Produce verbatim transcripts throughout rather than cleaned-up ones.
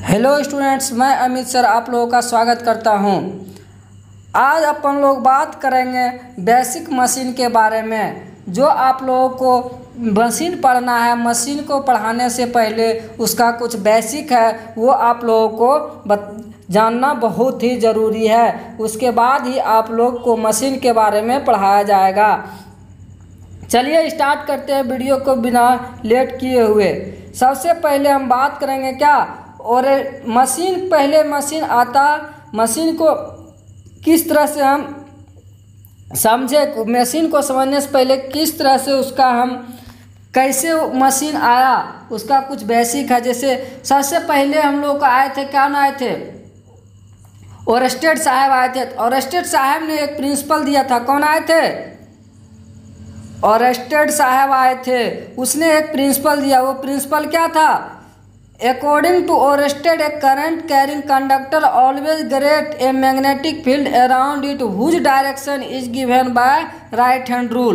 Hello students, मैं Amit sir आप लोगों का स्वागत करता हूं। आज अपन लोग बात करेंगे बेसिक मशीन के बारे में। जो आप लोगों को मशीन पढ़ना है, मशीन को पढ़ाने से पहले उसका कुछ बेसिक है वो आप लोगों को जानना बहुत ही ज़रूरी है। उसके बाद ही आप लोग को मशीन के बारे में पढ़ाया जाएगा। चलिए स्टार्ट करते हैं वीडियो को बिना लेट किए हुए। सबसे पहले हम बात करेंगे क्या और मशीन पहले मशीन आता मशीन को किस तरह से हम समझे, मशीन को समझने से पहले किस तरह से उसका हम कैसे मशीन आया उसका कुछ बेसिक है। जैसे सबसे पहले हम लोग आए थे, क्या ना आए थे, ओरस्टेड साहब आए थे। ओरस्टेड साहब ने एक प्रिंसिपल दिया था। कौन आए थे? ओरस्टेड साहब आए थे। उसने एक प्रिंसिपल दिया। वो प्रिंसिपल क्या था? According to Oersted, a current carrying conductor always creates a magnetic field around it whose direction is given by right hand rule।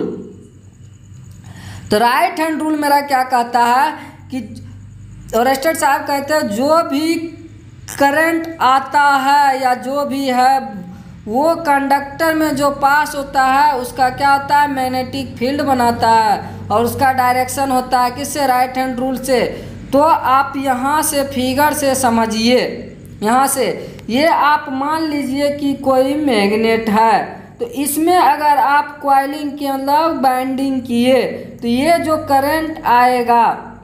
तो राइट हैंड रूल मेरा क्या कहता है कि ओरस्टेड साहब कहते हैं जो भी करंट आता है या जो भी है वो कंडक्टर में जो पास होता है उसका क्या होता है? मैग्नेटिक फील्ड बनाता है और उसका डायरेक्शन होता है किससे? राइट हैंड रूल से। तो आप यहाँ से फिगर से समझिए, यहाँ से ये आप मान लीजिए कि कोई मैग्नेट है, तो इसमें अगर आप कॉइलिंग के अंदर बाइंडिंग किए तो ये जो करंट आएगा,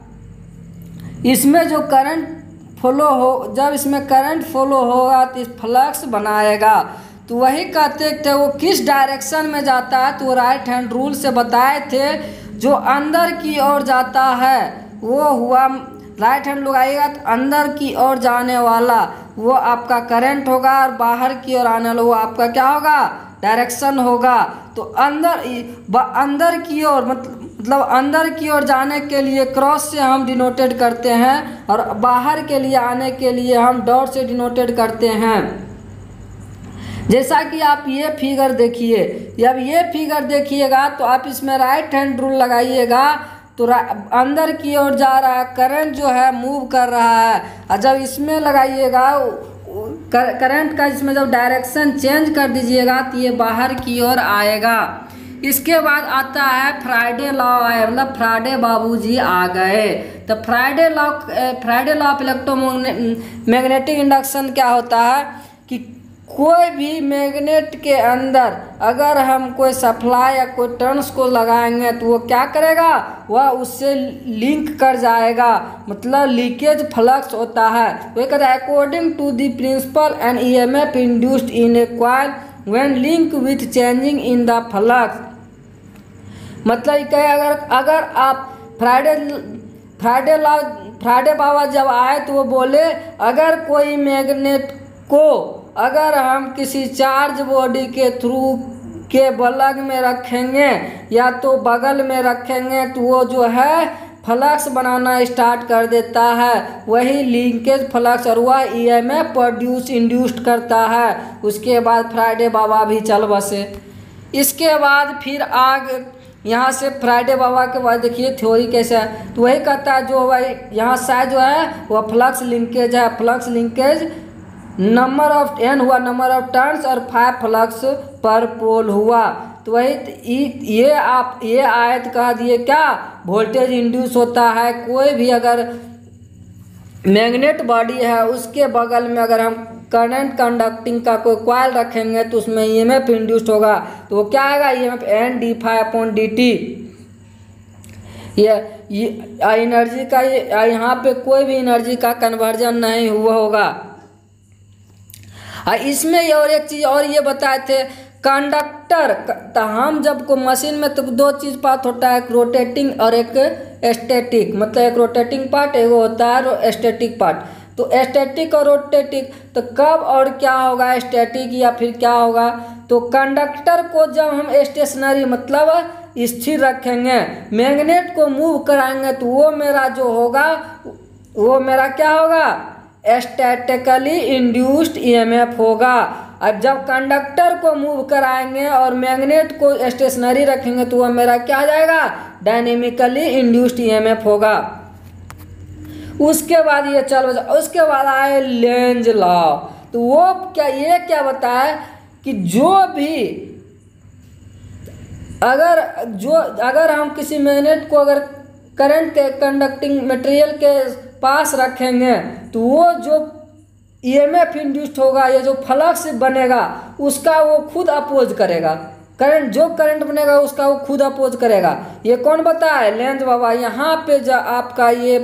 इसमें जो करंट फ्लो हो, जब इसमें करंट फ्लो होगा तो इस फ्लक्स बनाएगा। तो वही कहते थे वो किस डायरेक्शन में जाता है, तो वो राइट हैंड रूल से बताए थे। जो अंदर की ओर जाता है वो हुआ राइट हैंड लगाइएगा तो अंदर की ओर जाने वाला वो आपका करंट होगा और बाहर की ओर आने वाला वो आपका क्या होगा? डायरेक्शन होगा। तो अंदर अंदर की ओर मतलब अंदर की ओर जाने के लिए क्रॉस से हम डिनोटेड करते हैं और बाहर के लिए आने के लिए हम डॉट से डिनोटेड करते हैं। जैसा कि आप ये फिगर देखिए, जब ये फिगर देखिएगा तो आप इसमें राइट हैंड रूल लगाइएगा तो अंदर की ओर जा रहा है करंट जो है मूव कर रहा है। और जब इसमें लगाइएगा कर, करंट का इसमें जब डायरेक्शन चेंज कर दीजिएगा तो ये बाहर की ओर आएगा। इसके बाद आता है फ्राइडे लॉ आए, मतलब फ्राइडे बाबूजी आ गए। तो Faraday law Faraday law of electromagnetic induction क्या होता है कि कोई भी मैग्नेट के अंदर अगर हम कोई सप्लाई या कोई टर्न्स को लगाएंगे तो वो क्या करेगा? वह उससे लिंक कर जाएगा, मतलब लीकेज फ्लक्स होता है। वो कहता है according to the principle and E M F induced in a coil when link with changing in the flux. मतलब क्या, अगर अगर आप फ्राइडे फ्राइडे लॉ फ्राइडे बाबा जब आए तो वो बोले अगर कोई मैग्नेट को अगर हम किसी चार्ज बॉडी के थ्रू के बगल में रखेंगे या तो बगल में रखेंगे तो वो जो है फ्लक्स बनाना स्टार्ट कर देता है, वही लिंकेज फ्लक्स, और वह ईएमएफ प्रोड्यूस इंड्यूस्ड करता है। उसके बाद फ्राइडे बाबा भी चल बसे। इसके बाद फिर आग यहाँ से फ्राइडे बाबा के बाद देखिए थ्योरी कैसे है। तो वही कहता है जो वही यहाँ साइड जो है वह फ्लक्स लिंकेज है। Flux linkage number of N हुआ, नंबर ऑफ टर्न्स, और फाइव फ्लक्स पर पोल हुआ। तो वही ये आप ये आयत कह दिए क्या? वोल्टेज इंड्यूस होता है। कोई भी अगर मैग्नेट बॉडी है उसके बगल में अगर हम करंट कंडक्टिंग का कोई कॉइल रखेंगे तो उसमें ईएमएफ इंड्यूस्ड होगा। तो वो क्या आएगा? EMF N D phi upon D T. ये एनर्जी का ये यहाँ पे कोई भी एनर्जी का कन्वर्जन नहीं हुआ होगा। इसमें और एक चीज़ और ये बताए थे कंडक्टर। तो हम जब को मशीन में तो दो चीज़ पार्ट होता है, एक रोटेटिंग और एक स्टैटिक। मतलब एक रोटेटिंग पार्ट एक होता है स्टैटिक पार्ट। तो स्टैटिक और रोटेटिक तो कब और क्या होगा? स्टैटिक या फिर क्या होगा? तो कंडक्टर को जब हम स्टेशनरी मतलब स्थिर रखेंगे, मैग्नेट को मूव कराएंगे तो वो मेरा जो होगा वो मेरा क्या होगा? स्टैटिकली इंड्यूस्ड ईएमएफ होगा। अब जब कंडक्टर को मूव कराएंगे और मैग्नेट को स्टेशनरी रखेंगे तो वह मेरा क्या आ जाएगा? डायनेमिकली इंड्यूस्ड ईएमएफ होगा। उसके बाद ये चल बजा, उसके बाद आए लेंज लॉ। तो वो क्या, ये क्या बताया कि जो भी अगर जो अगर हम किसी मैग्नेट को अगर करंट के कंडक्टिंग मटेरियल के पास रखेंगे तो वो जो ईएमएफ इंड्यूस्ड होगा, ये जो फ्लक्स बनेगा उसका वो खुद अपोज करेगा। करंट जो करंट बनेगा उसका वो खुद अपोज करेगा। ये कौन बताया? लेंज बाबा। यहाँ पे जो आपका ये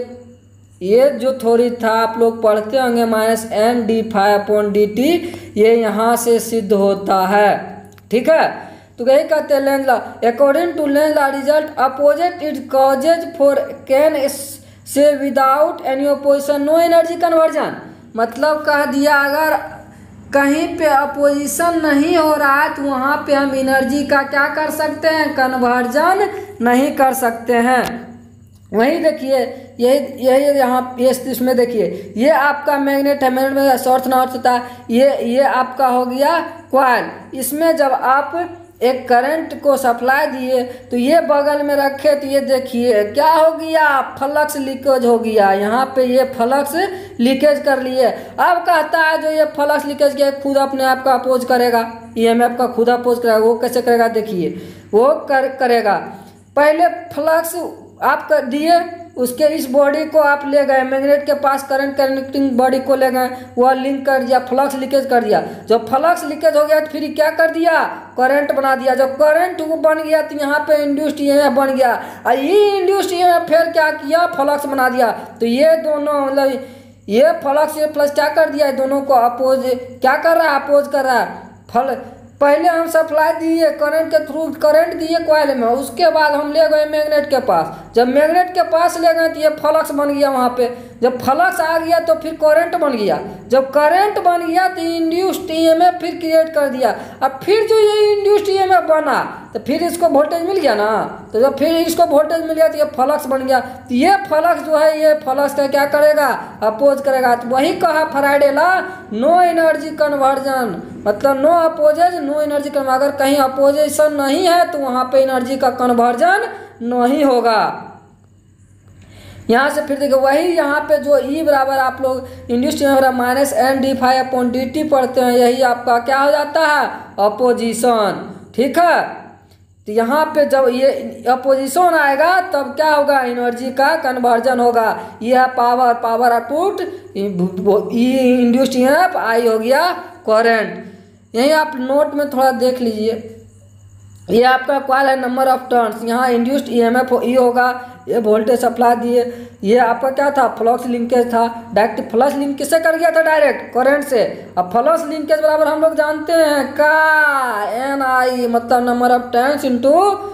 ये जो थ्योरी था आप लोग पढ़ते होंगे, minus N D phi upon D T, ये यहाँ से सिद्ध होता है। ठीक है, तो यही कहते हैं Lenz law. According to Lenz law result opposite it causes for can say without any opposition no energy conversion. मतलब कह दिया अगर कहीं पे अपोजिशन नहीं हो रहा है तो वहाँ पे हम एनर्जी का क्या कर सकते हैं? कन्वर्जन नहीं कर सकते हैं। वही देखिए यही यही यहाँ ये इसमें देखिए ये आपका मैग्नेट है, मैग्नेट में शॉर्ट नॉर्थ होता है। ये ये आपका हो गया कॉइल। इसमें जब आप एक करंट को सप्लाई दिए तो ये बगल में रखे तो ये देखिए क्या हो गया? फ्लक्स लीकेज हो गया। यहाँ पे ये फ्लक्स लीकेज कर लिए। अब कहता है जो ये फ्लक्स लीकेज किया खुद अपने आप का अपोज करेगा, ईएमएफ का खुद अपोज करेगा। वो कैसे करेगा? देखिए वो कर करेगा पहले फ्लक्स आप कर दिए, उसके इस बॉडी को आप ले गए मैग्नेट के पास, करंट कनेक्टिंग बॉडी को ले गए, वह लिंक कर दिया, फ्लक्स लीकेज कर दिया। जब फ्लक्स लीकेज हो गया तो फिर क्या कर दिया? करंट बना दिया। जब करंट वो बन गया तो यहाँ पे इंड्यूस्ड ईएमएफ बन गया। और ये इंड्यूस्ड ईएमएफ फिर क्या किया? फ्लक्स बना दिया। तो ये दोनों मतलब ये फ्लक्स ये प्लस क्या कर दिया? दोनों को अपोज क्या कर रहा है? अपोज कर रहा है। फल पहले हम सप्लाई दिए करंट के थ्रू, करंट दिए कॉइल में, उसके बाद हम ले गए मैग्नेट के पास। जब मैग्नेट के पास ले गए तो ये फ्लक्स बन गया वहाँ पे। जब फ्लक्स आ गया तो फिर करंट बन गया। जब करंट बन गया तो इंड्यूस्ड ईएमएफ फिर क्रिएट कर दिया। अब फिर जो ये इंड्यूस्ड ईएमएफ बना तो फिर इसको वोल्टेज मिल गया ना। तो जब फिर इसको वोल्टेज मिल गया तो ये फ्लक्स बन गया। तो ये फ्लक्स जो है ये फ्लक्स का क्या करेगा? अपोज करेगा। तो वही कहा Faraday law, no energy conversion, मतलब no opposes no energy conversion. अगर कहीं अपोजिशन नहीं है तो वहाँ पे एनर्जी का कन्वर्जन नहीं होगा। यहाँ से फिर देखिए वही यहाँ पे जो ई बराबर आप लोग induced EMF minus N D phi upon D T पढ़ते हैं, यही आपका क्या हो जाता है? अपोजिशन। ठीक है, तो यहाँ पे जब ये अपोजिशन आएगा तब क्या होगा? एनर्जी का कन्वर्जन होगा। ये है power, power output E induced EMF, I हो गया करंट। यही आप नोट में थोड़ा देख लीजिए। ये आपका कॉइल है, नंबर ऑफ टर्न्स। यहाँ इंड्यूस्ड ईएमएफ ई होगा, ये वोल्टेज सप्लाई दिए। ये आपका क्या था? फ्लक्स लिंकेज था। डायरेक्ट फ्लक्स लिंक किससे कर गया था? डायरेक्ट करंट से। अब फ्लक्स लिंकेज बराबर हम लोग जानते हैं का एन आई, मतलब number of turns into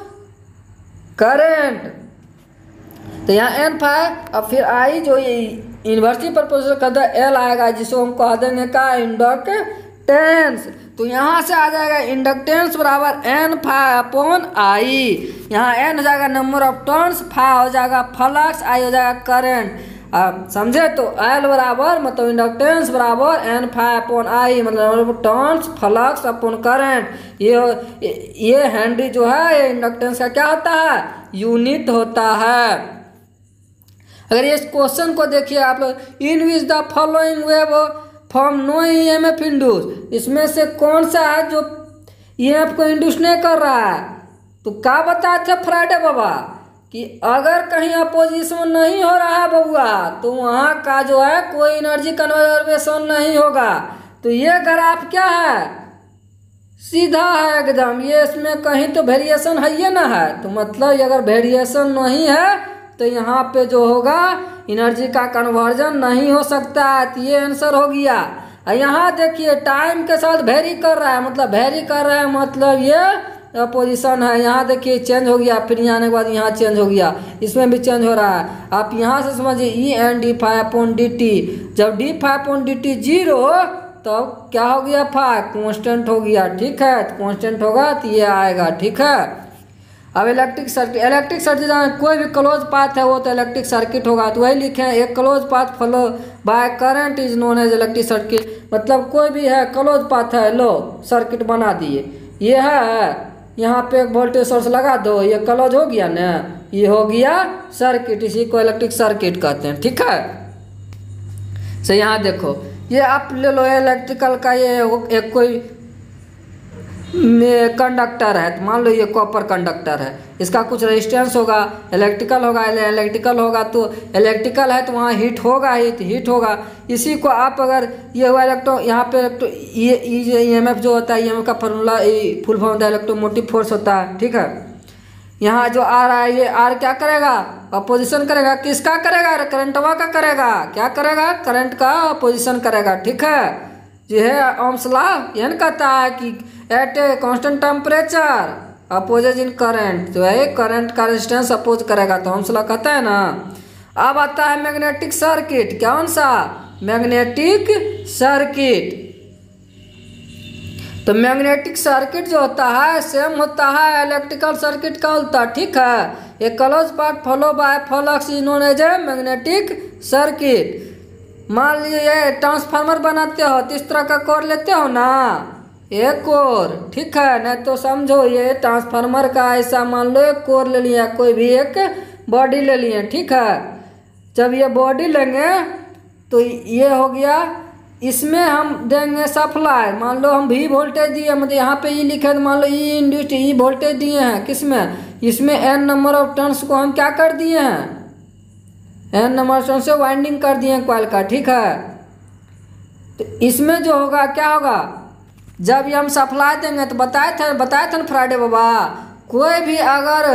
current. तो यहाँ एन फाइव और फिर आई जो ये इन्वर्सली प्रोपोर्शनल करता है एल आएगा, जिसको हम कह देंगे का इंडक्टेंस। तो यहाँ से आ जाएगा इंडक्टेंस बराबर एन फाइव अपॉन आई। यहाँ एन हो जाएगा नंबर ऑफ टर्न्स, फाइव हो जाएगा फ्लक्स, आई हो जाएगा करंट। अब समझे तो एल बराबर मतलब इंडक्टेंस बराबर एन फाइव अपॉन आई, मतलब टर्न्स फ्लक्स अपॉन करंट। ये ये हेनरी जो है ये इंडक्टेंस का क्या होता है? यूनिट होता है। अगर इस क्वेश्चन को देखिए आप लोग, in which the following wave form no EMF induce, इसमें से कौन सा है जो ईएमएफ को इंड्यूस नहीं कर रहा है? तो क्या बताए थे फैराडे बाबा कि अगर कहीं अपोजिशन नहीं हो रहा है बउआ तो वहाँ का जो है कोई एनर्जी कन्वर्जन नहीं होगा। तो ये ग्राफ क्या है? सीधा है एकदम। ये इसमें कहीं तो वेरिएशन है ये ना है, तो मतलब अगर वेरिएशन नहीं है तो यहाँ पे जो होगा एनर्जी का कन्वर्जन नहीं हो सकता है। तो ये आंसर हो गया। यहाँ देखिए टाइम के साथ वेरी कर रहा है, मतलब वेरी कर रहा है मतलब ये अपोजिशन है। यहाँ देखिए चेंज हो गया, फिर यहाँ आने के बाद यहाँ चेंज हो गया, इसमें भी चेंज हो रहा है। आप यहाँ से समझिए E N D phi upon D T, जब D phi upon D T zero तो क्या हो गया? फाइव कांस्टेंट हो गया। ठीक है, तो कांस्टेंट होगा तो ये आएगा। ठीक है, अब इलेक्ट्रिक सर्किट, इलेक्ट्रिक सर्किट कोई भी क्लोज पाथ है वो तो इलेक्ट्रिक सर्किट होगा। तो वही लिखे हैं, एक close path follow by current is known as electric circuit. मतलब कोई भी है क्लोज पाथ है, लो सर्किट बना दिए। ये है यहाँ पे एक वोल्टेज सोर्स लगा दो, ये क्लोज हो गया ना, ये हो गया सर्किट, इसी को इलेक्ट्रिक सर्किट कहते हैं। ठीक है। तो यहाँ देखो ये आप ले लो इलेक्ट्रिकल का ये एक कोई कंडक्टर है, तो मान लो ये कॉपर कंडक्टर है, इसका कुछ रेजिस्टेंस होगा, इलेक्ट्रिकल होगा, इलेक्ट्रिकल होगा तो इलेक्ट्रिकल है तो वहाँ हीट होगा ही, तो हीट होगा। इसी को आप अगर ये हुआ इलेक्ट्रो यहाँ पे इलेक्ट्रो ये ई एम एफ जो होता है, ई एम एफ का फॉर्मूला फुल फॉर्म होता है इलेक्ट्रोमोटिव फोर्स होता है, ठीक है। यहाँ जो आर है ये आर क्या करेगा, अपोजिशन करेगा, किसका करेगा, करंटवा का करेगा, क्या करेगा, करंट का अपोजिशन करेगा, ठीक है। जो है ओम्स लॉ यह कहता है कि at a constant temperature opposes in current, जो है करंट का रेजिस्टेंस अपोज करेगा, तो ओम्स लॉ कहता है ना। अब आता है मैग्नेटिक सर्किट, कौन सा, मैग्नेटिक सर्किट। तो मैग्नेटिक सर्किट जो होता है सेम होता है इलेक्ट्रिकल सर्किट का उल्टा, ठीक है। A close path follow by flux is known as a magnetic circuit. मान लीजिए ट्रांसफार्मर बनाते हो तो इस तरह का कोर लेते हो ना, एक कोर, ठीक है। नहीं तो समझो ये ट्रांसफार्मर का ऐसा मान लो एक कोर ले लिया, कोई भी एक बॉडी ले लिए, ठीक है। जब ये बॉडी लेंगे तो ये हो गया, इसमें हम देंगे सप्लाई, मान लो हम भी वोल्टेज दिए, मतलब यहाँ पे ई लिखे तो मान लो ई इंड्यूस्ड ई वोल्टेज दिए हैं, किसमें, इसमें एन नंबर ऑफ टर्न्स को हम क्या कर दिए हैं, एन नंबर ऑफ टर्न्स से वाइंडिंग कर दिए हैं कॉइल का, ठीक है। तो इसमें जो होगा क्या होगा, जब ये हम सप्लाई देंगे तो बताए थे बताए थे ना फ्राइडे बाबा, कोई भी अगर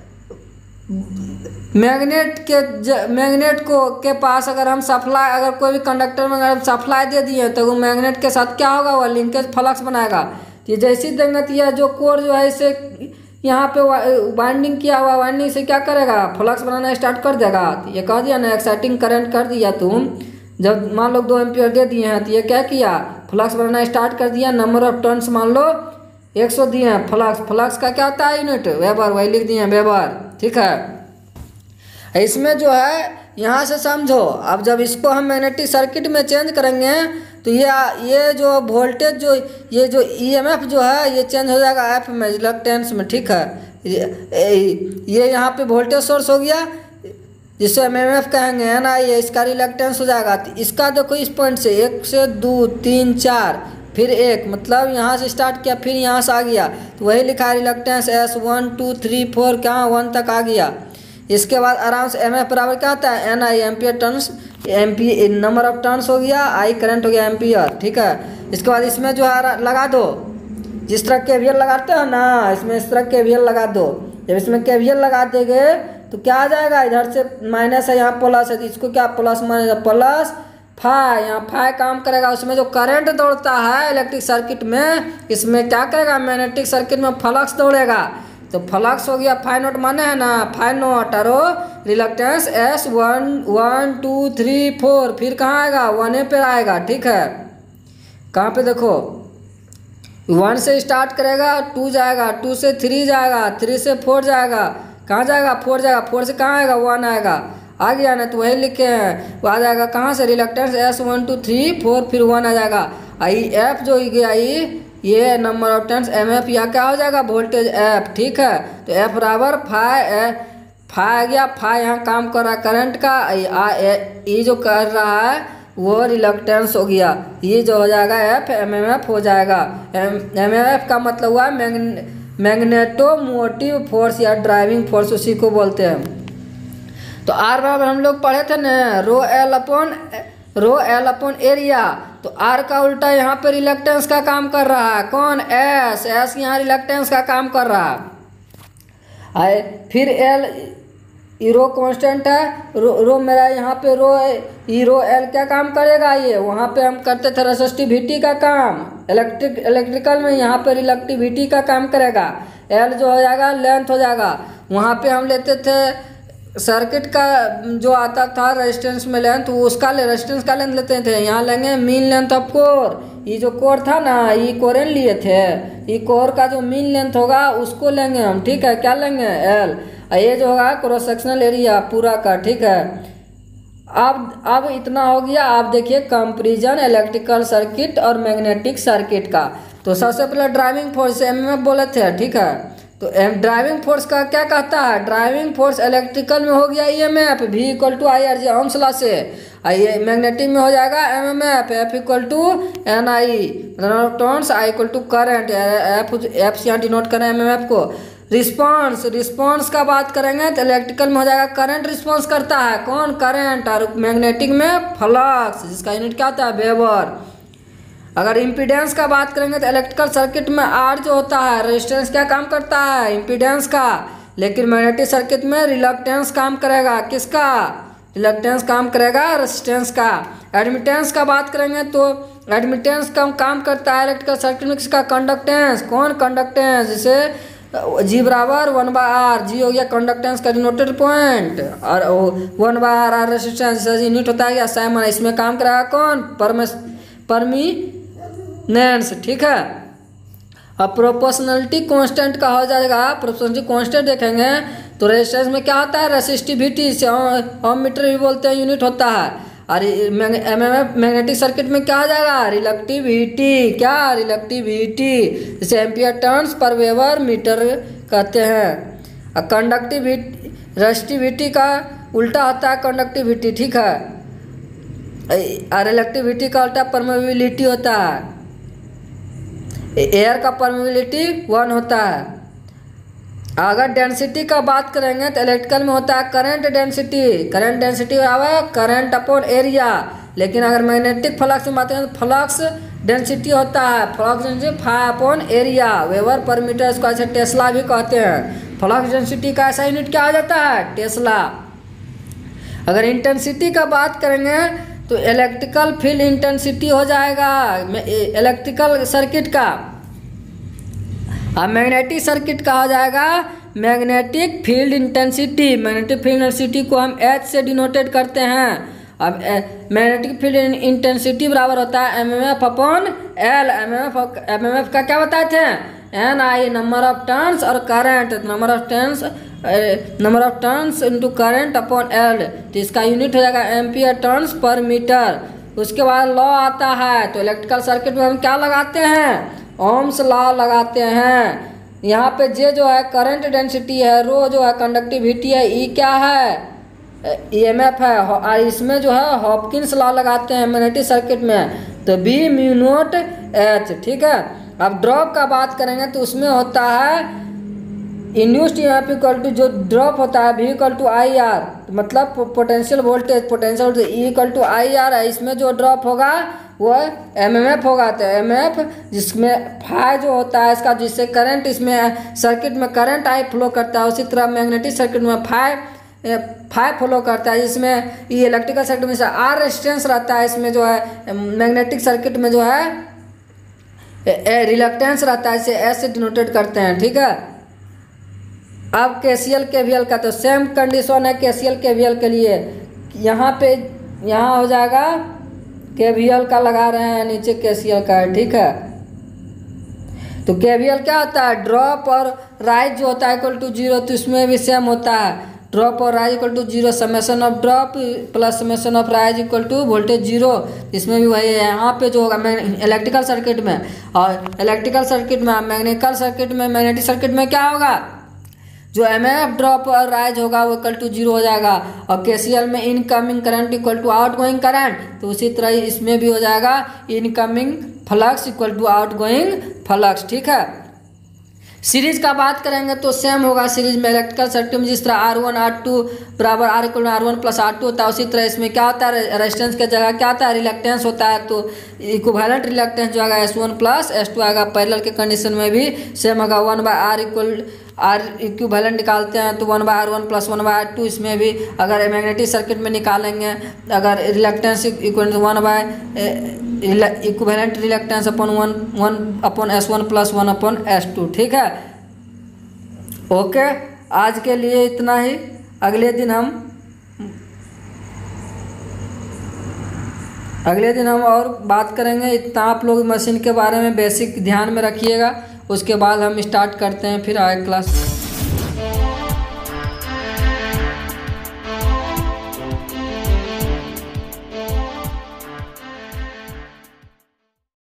मैग्नेट के मैग्नेट को के पास अगर हम सप्लाई, अगर कोई भी कंडक्टर में अगर हम सप्लाई दे दिए तो वो मैग्नेट के साथ क्या होगा, वह लिंकेज फ्लक्स बनाएगा। तो जैसे देंगे तो यह जो कोर जो है इसे यहाँ पे वाइंडिंग किया हुआ, वाइंडिंग से क्या करेगा, फ्लक्स बनाना स्टार्ट कर देगा। तो ये कह दिया ना एक्साइटिंग करंट कर दिया तुम, जब मान लो दो एम्पियर दे दिए हैं तो ये क्या किया, फ्लक्स बनाना स्टार्ट कर दिया। नंबर ऑफ टर्न्स मान लो एक सौ दिए हैं, फ्लक्स फ्लक्स का क्या होता है यूनिट, वेबर, वही लिख दिए हैं वेबर, ठीक है। इसमें जो है यहाँ से समझो, अब जब इसको हम मैग्नेटिक सर्किट में चेंज करेंगे तो ये ये जो वोल्टेज जो ये जो ईएमएफ जो है ये चेंज हो जाएगा एफ में, रिलक्टेंस में, ठीक है। ये यहाँ पे वोल्टेज सोर्स हो गया जिससे हम एम एफ कहेंगे, है ना, ये इसका रिलक्टेंस हो जाएगा। तो इसका देखो इस पॉइंट से एक से दो तीन चार फिर एक, मतलब यहाँ से स्टार्ट किया फिर यहाँ से आ गया, तो वही लिखा है reluctance S one two three four कहाँ वन तक आ गया। इसके बाद आराम से एम एफ बराबर क्या होता है, N I ampere turns, amp number of turns हो गया, आई करंट हो गया एम्पियर, ठीक है। इसके बाद इसमें जो है लगा दो, जिस तरह केवीएल लगाते हो ना, इसमें इस तरह केवीएल लगा दो। जब इसमें केवीएल लगा देंगे तो क्या आ जाएगा, इधर से माइनस है यहाँ प्लस है, तो इसको क्या प्लस माइनस प्लस फाइव, यहाँ फाइव काम करेगा। उसमें जो करंट दौड़ता है इलेक्ट्रिक सर्किट में, इसमें क्या करेगा, मैग्नेटिक सर्किट में फ्लक्स दौड़ेगा। तो फ्लक्स हो गया फाइव नोट माने है ना, फाइव नोट और reluctance S one one two three four, फिर कहाँ आएगा, वन पे आएगा, ठीक है। कहाँ पे देखो, वन से स्टार्ट करेगा, टू जाएगा, टू से थ्री जाएगा, थ्री से फोर जाएगा, कहाँ जाएगा, फोर जाएगा, फोर से कहाँ आएगा, वन आएगा, आ गया ना। तो वही लिखे हैं, वो आ जाएगा कहाँ से, reluctance S one two three four, फिर वन आ जाएगा। आई एफ जो गया आई ये number of turns M F, या क्या हो जाएगा, वोल्टेज एफ, ठीक है। तो एफ बराबर फाइव, फाइव आ गया, फाइव यहाँ काम कर रहा है करंट का, ये जो कर रहा है वो रिलक्टेंस हो गया, ये जो हो जाएगा एफ एम एम एफ हो जाएगा। एम एम एफ का मतलब हुआ मैग्नेटोमोटिव फोर्स या ड्राइविंग फोर्स, उसी को बोलते हैं। तो आर बराबर हम लोग पढ़े थे ना, rho L upon rho L upon area. तो आर का उल्टा यहाँ पे रिलक्टेंस का काम कर रहा है, कौन, एस, एस यहाँ रिलक्टेंस का काम कर रहा है। फिर एल रो कांस्टेंट है, रो रो मेरा यहाँ पे रो ई रो एल क्या काम करेगा, ये वहाँ पे हम करते थे रेसिस्टिविटी का काम, इलेक्ट्रिक इलेक्ट्रिकल में यहाँ पे रिलक्टिविटी का काम करेगा। एल जो हो जाएगा लेंथ हो जाएगा, वहाँ पे हम लेते थे सर्किट का जो आता था रेजिस्टेंस में लेंथ, तो उसका रेजिस्टेंस का लेंथ लेते थे, यहाँ लेंगे मीन लेंथ ऑफ कोर। ये जो कोर था ना, ये कोरेन लिए थे, ये कोर का जो मीन लेंथ होगा उसको लेंगे हम, ठीक है। क्या लेंगे, एल। ये जो होगा क्रॉस सेक्शनल एरिया पूरा का, ठीक है। अब अब इतना हो गया। आप देखिए कंपैरिजन इलेक्ट्रिकल सर्किट और मैग्नेटिक सर्किट का। तो सबसे पहले driving force M M F बोले थे, ठीक है। तो ड्राइविंग फोर्स का क्या कहता है, ड्राइविंग फोर्स इलेक्ट्रिकल में हो गया E M F, V equal to I R जी ओम्स लॉ से। ये मैग्नेटिक में हो जाएगा M M F, F equal to N I turns, I equal to current, F F से यहाँ डिनोट करें एम एम एफ को। रिस्पॉन्स, रिस्पॉन्स का बात करेंगे तो इलेक्ट्रिकल में हो जाएगा करंट रिस्पॉन्स करता है, कौन, करंट, और मैग्नेटिक में फ्लक्स, जिसका यूनिट क्या होता है, वेबर। अगर इम्पीडेंस का बात करेंगे तो इलेक्ट्रिकल सर्किट में आर जो होता है रेजिस्टेंस क्या काम करता है, इम्पीडेंस का, लेकिन मैग्नेटिक सर्किट में रिलक्टेंस काम करेगा, किसका, रिलक्टेंस काम करेगा रेजिस्टेंस का। एडमिटेंस का बात करेंगे तो एडमिटेंस का काम करता है इलेक्ट्रिकल सर्किट में किसका, कंडक्टेंस, कौन, कंडक्टेंस, जिसे जी बराबर वन बाय आर, जी हो गया कंडक्टेंस का डिनोटेड पॉइंट, और one by R R resistance unit होता है या साइमन, इसमें काम करेगा कौन, परमेस परमीनेंस, ठीक है। अब प्रोपोर्शनलिटी कांस्टेंट का हो जाएगा, प्रोपोर्शनलिटी कांस्टेंट देखेंगे तो रेजिस्टेंस में क्या होता है, रेसिस्टिविटी से ओम मीटर भी बोलते हैं यूनिट होता है, और M M F magnetic circuit में क्या हो जाएगा, रिलक्टिविटी, क्या, रिलक्टिविटी, जैसे ampere turns per weber metre कहते हैं। और कंडक्टिविटी, रेसिस्टिविटी का उल्टा होता है कंडक्टिविटी, ठीक है, और रिलक्टिविटी का उल्टा परमेबिलिटी होता है, एयर का परमेबिलिटी वन होता है। अगर डेंसिटी का बात करेंगे तो इलेक्ट्रिकल में होता है करंट डेंसिटी, करंट डेंसिटी आवा करंट अपॉन एरिया, लेकिन अगर मैग्नेटिक फ्लक्स में बात करें तो फ्लक्स डेंसिटी होता है, flux density phi upon area, weber per metre, इसको ऐसे टेस्ला भी कहते हैं। फ्लक्स डेंसिटी का ऐसा यूनिट क्या आ जाता है, टेस्ला। अगर इंटेंसिटी का बात करेंगे तो इलेक्ट्रिकल फील्ड इंटेंसिटी हो जाएगा इलेक्ट्रिकल सर्किट का, अब मैग्नेटिक सर्किट का हो जाएगा magnetic field intensity. Magnetic field intensity को हम एच से डिनोटेड करते हैं। अब मैग्नेटिक फील्ड इंटेंसिटी बराबर होता है M M F upon L, M M F M M F का क्या बताए थे, N I, number of turns, और current, number of turns number of turns into current upon L, तो इसका यूनिट हो जाएगा एम्पियर टर्न्स पर मीटर। उसके बाद लॉ आता है, तो इलेक्ट्रिकल सर्किट में हम क्या लगाते हैं, ओम्स लॉ लगाते हैं। यहाँ पे जे जो है करंट डेंसिटी है, रो जो है कंडक्टिविटी है, ई क्या है, ई एम एफ है, और इसमें जो है हॉपकिंस लॉ लगाते हैं मैग्नेटिक सर्किट में, तो बी म्यू नॉट एच, ठीक है। अब ड्रॉप का बात करेंगे तो उसमें होता है इंड्यूस्ड ईएमएफ इक्वल टू, जो ड्रॉप होता है V equal to I R, मतलब potential voltage, potential voltage E equal to I R है, इसमें जो ड्रॉप होगा वो एम एम एफ होगा, तो एम एफ जिसमें फाई जो होता है इसका, जिससे करंट इसमें सर्किट में करंट आई फ्लो करता है, उसी तरह मैग्नेटिक सर्किट में फाई फाई फ्लो करता है, जिसमें ये इलेक्ट्रिकल सर्किट में से आर रेजिस्टेंस रहता है, इसमें जो है मैग्नेटिक सर्किट में जो है रिलक्टेंस रहता है, इसे एस से डिनोटेड करते हैं, ठीक है। अब K C L K V L का तो सेम कंडीशन है K C L K V L के लिए, यहाँ पे यहाँ हो जाएगा के वी एल का लगा रहे हैं, नीचे के सी एल का है, ठीक है। तो के वी एल क्या होता है, ड्रॉप और राइज जो होता है इक्वल टू जीरो, तो इसमें भी सेम होता है, ड्रॉप और rise equal to zero, summation of drop plus summation of rise equal to voltage zero, इसमें भी वही है। यहाँ पे जो होगा इलेक्ट्रिकल सर्किट में, और इलेक्ट्रिकल सर्किट में मैग्नेटिकल सर्किट में मैग्नेटिक सर्किट में क्या होगा, जो एम एफ ड्रॉप और राइज होगा वो इक्वल टू जीरो हो जाएगा, और के सी एल में incoming current equal to outgoing current, तो उसी तरह इसमें भी हो जाएगा incoming flux equal to outgoing flux, ठीक है। सीरीज का बात करेंगे तो सेम होगा, सीरीज में इलेक्ट्रिकल सर्किट में जिस तरह आर वन आर टू बराबर R equal R one plus R two होता है, उसी तरह इसमें क्या होता है, रेजिस्टेंस की जगह क्या होता है, रिलक्टेंस होता है, तो इक्विवेलेंट रिलक्टेंस जो आएगा S one plus S two आएगा। पैरेलल के कंडीशन में भी सेम होगा, one by R equal R equivalent निकालते हैं तो one by R one plus one by R two, इसमें भी अगर मैग्नेटिक सर्किट में निकालेंगे अगर reluctance equal to one by equivalent reluctance upon one one upon S one plus one upon S two, ठीक है। ओके, आज के लिए इतना ही, अगले दिन हम अगले दिन हम और बात करेंगे। इतना आप लोग मशीन के बारे में बेसिक ध्यान में रखिएगा, उसके बाद हम स्टार्ट करते हैं फिर आगे क्लास।